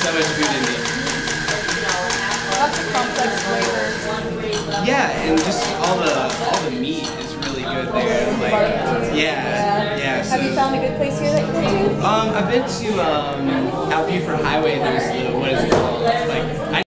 so much food in me. Lots of complex flavors. Yeah, and just all the meat is really good there. Like, yeah. So, Have you found a good place here that you go to? I've been to out Buford Highway. There's the what is it called? Like.